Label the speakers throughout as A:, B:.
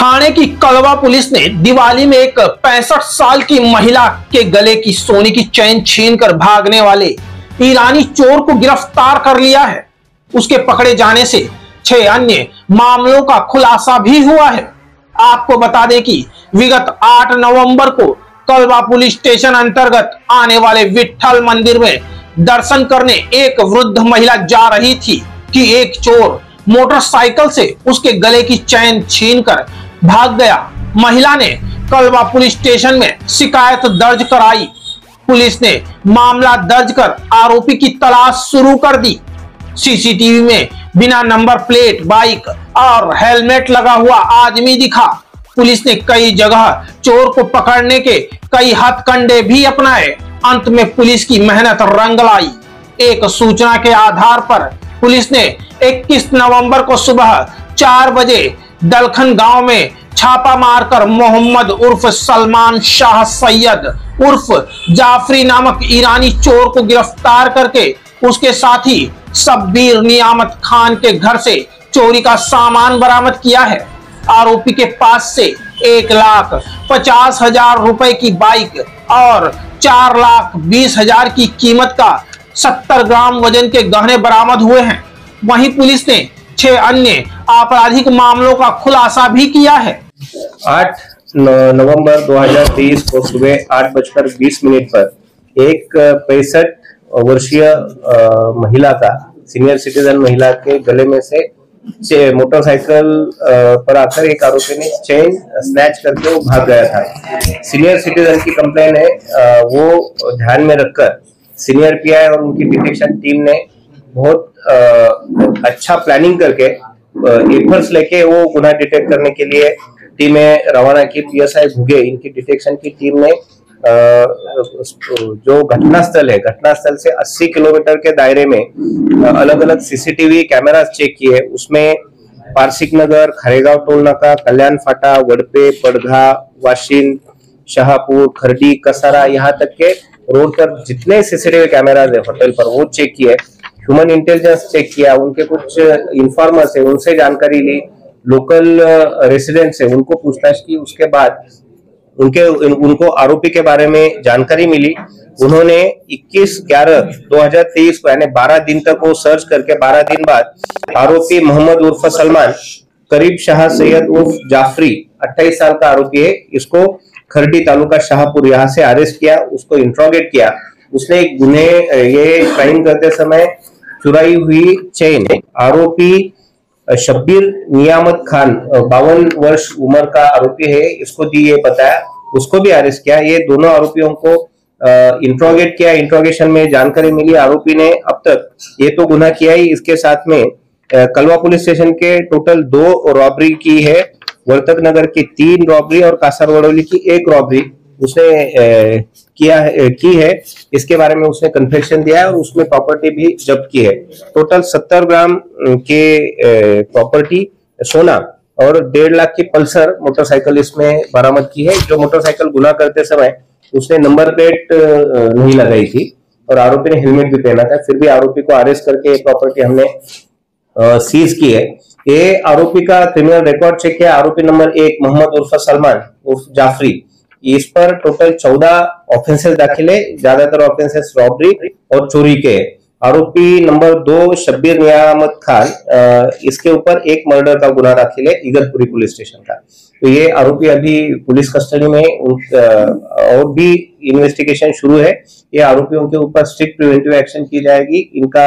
A: थाने की कलवा पुलिस ने दिवाली में एक 65 साल की महिला के गले की सोने की चेन छीनकर भागने वाले ईरानी चोर को गिरफ्तार कर लिया है। उसके पकड़े जाने से 6 अन्य मामलों का खुलासा भी हुआ है। आपको बता दें कि विगत 8 नवंबर को कलवा पुलिस स्टेशन अंतर्गत आने वाले विट्ठल मंदिर में दर्शन करने एक वृद्ध महिला जा रही थी कि एक चोर मोटरसाइकिल से उसके गले की चेन छीनकर भाग गया। महिला ने कलवा पुलिस स्टेशन में शिकायत दर्ज कराई। पुलिस ने मामला दर्ज कर आरोपी की तलाश शुरू कर दी। सीसीटीवी में बिना नंबर प्लेट बाइक और हेलमेट लगा हुआ आदमी दिखा। पुलिस ने कई जगह चोर को पकड़ने के कई हथकंडे भी अपनाए। अंत में पुलिस की मेहनत रंग लाई। एक सूचना के आधार पर पुलिस ने 21 नवंबर को सुबह 4 बजे दलखन गांव में छापा मारकर मोहम्मद उर्फ सलमान शाह सैयद उर्फ जाफरी नामक ईरानी चोर को गिरफ्तार करके उसके साथी शब्बीर नियामत खान के घर से चोरी का सामान बरामद किया है। आरोपी के पास से 1,50,000 रुपए की बाइक और 4,20,000 की कीमत का 70 ग्राम वजन के गहने बरामद हुए हैं। वहीं पुलिस ने 6 अन्य आपराधिक मामलों का खुलासा भी किया है।
B: 8 नवंबर 2023 को सुबह 8:20 पर एक 65 वर्षीय महिला का सीनियर सिटीजन महिला के गले में से मोटरसाइकिल पर आकर एक आरोपी ने चेन स्नैच करके वो भाग गया था। सीनियर सिटीजन की कंप्लेन है, वो ध्यान में रखकर सीनियर पीआई और उनकी डिटेक्शन टीम ने बहुत अच्छा प्लानिंग करके एफर्ट्स लेके वो गुनाह डिटेक्ट करने के लिए टीमें रवाना की। पीएसआई भुगे इनकी डिटेक्शन की टीम ने जो घटनास्थल है, घटनास्थल से 80 किलोमीटर के दायरे में अलग अलग सीसीटीवी कैमरास चेक किए। उसमें पारसिक नगर, खरेगांव टोल नाका, कल्याण फाटा, वडपे, पड़घा, वाशिन, शाहपुर, खरडी, कसारा, यहाँ तक के रोड पर जितने सीसीटीवी कैमराज है होटल पर वो चेक किए। ह्यूमन इंटेलिजेंस चेक किया, उनके कुछ इंफॉर्मर्स है उनसे जानकारी ली, लोकल रेसिडेंट्स है उनको पूछताछ की। उसके बाद उनको आरोपी के बारे में जानकारी मिली। उन्होंने 21/11/2023 को यानी 12 दिन तक वो सर्च करके 12 दिन बाद आरोपी मोहम्मद उर्फ सलमान करीब शाह सैयद उर्फ जाफरी 28 साल का आरोपी है, इसको खरडी तालुका शाहपुर यहाँ से अरेस्ट किया। उसको इंट्रोगेट किया। उसने ये क्राइम करते समय चुराई हुई चेन आरोपी शब्बीर नियामत खान 52 वर्ष उम्र का आरोपी है, इसको दी ये बताया, उसको भी अरेस्ट किया। ये दोनों आरोपियों को इंट्रोगेट किया। इंट्रोगेशन में जानकारी मिली आरोपी ने अब तक ये तो गुनाह किया ही, इसके साथ में कलवा पुलिस स्टेशन के टोटल 2 रॉबरी की है, वर्तक नगर की 3 रॉबरी और कासरवडोली की 1 रॉबरी उसने की है। इसके बारे में उसने कन्फेशन दिया है और उसमें प्रॉपर्टी भी जब्त की है। टोटल 70 ग्राम के प्रॉपर्टी सोना और 1.5 लाख की पल्सर मोटरसाइकिल इसमें बरामद की है। जो मोटरसाइकिल गुनाह करते समय उसने नंबर प्लेट नहीं लगाई थी और आरोपी ने हेलमेट भी पहना था, फिर भी आरोपी को अरेस्ट करके प्रॉपर्टी हमने सीज की है। ये आरोपी का क्रिमिनल रिकॉर्ड चेक किया। आरोपी नंबर 1 मोहम्मद उर्फ सलमान उर्फ जाफरी, इस पर टोटल 14 ऑफेंसेस दाखिल है, ज्यादातर ऑफेंसेस रॉबरी और चोरी के। आरोपी नंबर 2 शब्बीर नियामत खान, इसके ऊपर एक मर्डर का गुनाह दाखिल है इगतपुरी पुलिस स्टेशन का। तो ये आरोपी अभी पुलिस कस्टडी में, और भी इन्वेस्टिगेशन शुरू है। ये आरोपियों के ऊपर स्ट्रिक्ट प्रिवेंटिव एक्शन की जाएगी। इनका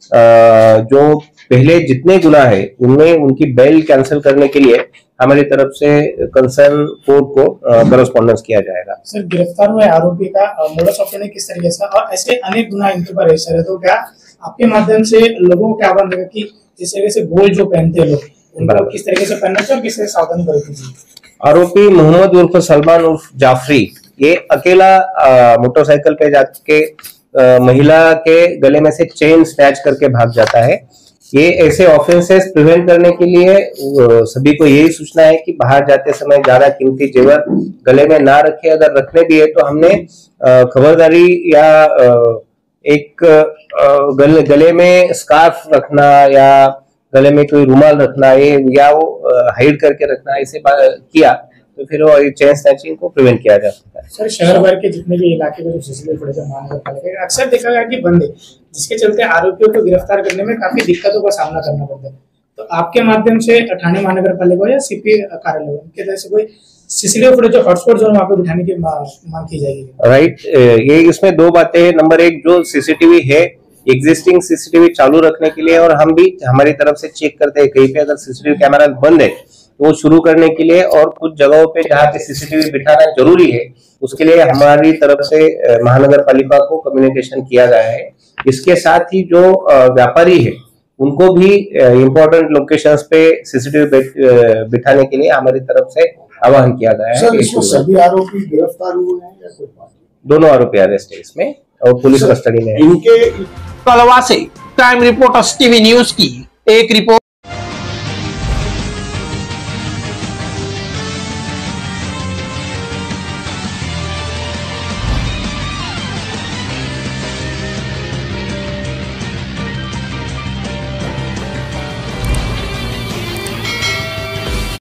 B: जो पहले जितने गुनाह है उनमें उनकी बेल कैंसिल करने के लिए हमारी तरफ से कंसर्न कोर्ट को करस्पॉन्डेंस किया जाएगा।
C: सर, गिरफ्तार हुए आरोपी का मोडस ऑपरेंडी किस तरीके से, और ऐसे अनेक गुनाह इनके ऊपर रजिस्टर है, तो क्या आपके माध्यम से लोगों को क्या आह्वान देगा कि जिस तरीके से गोल्ड जो पहनते हैं लोग, उनको किस तरीके से पहनना चाहिए और किस तरह सावधान बरतनी? आरोपी
B: मोहम्मद उर्फ सलमान उर्फ जाफरी ये अकेला मोटरसाइकिल पे जाके महिला के गले में से चेन स्नैच करके भाग जाता है। ये ऐसे ऑफेंसेस प्रिवेंट करने के लिए सभी को यही सूचना है कि बाहर जाते समय ज्यादा कीमती जेवर गले में ना रखे। अगर रखने भी है तो हमने खबरदारी या एक गले में स्कार्फ रखना या गले में कोई रुमाल रखना है या वो हाइड करके रखना, ऐसे किया तो फिर वो चेन स्नैचिंग को प्रिवेंट किया जा सकता है।
C: सर, शहर भर के जितने भी इलाके में जो सीसीटीवी फुटेज महानगर पालिका अक्सर देखा गया कि बंद है, जिसके चलते आरोपियों को गिरफ्तार करने में काफी दिक्कतों का सामना करना पड़ता है। तो आपके माध्यम से ठाणे महानगर पालिका या सीपी कार्यालय उनके तरह से कोई सीसीटीवी फुटेज जो हॉटस्पॉट जोन वहाँ पे बिठाने की मांग की जाएगी?
B: राइट, ये इसमें दो बातें हैं। नंबर एक, जो सीसीटीवी है एग्जिस्टिंग सीसीटीवी चालू रखने के लिए, और हम भी हमारी तरफ से चेक करते हैं कहीं पे अगर सीसीटीवी कैमरा बंद है तो वो शुरू करने के लिए, और कुछ जगहों पे जहाँ पे सीसीटीवी बिठाना जरूरी है उसके लिए हमारी तरफ से महानगर पालिका को कम्युनिकेशन किया गया है। इसके साथ ही जो व्यापारी है उनको भी इम्पोर्टेंट लोकेशंस पे सीसीटीवी बिठाने के लिए हमारी तरफ से आह्वान किया गया है।
D: सर, इसमें सभी आरोपी गिरफ्तार हुए हैं या कोई बात?
B: दोनों आरोपी अरेस्ट है इसमें और पुलिस कस्टडी में है।
D: इनके
A: कलवा से क्राइम रिपोर्टर्स टीवी न्यूज की एक रिपोर्ट।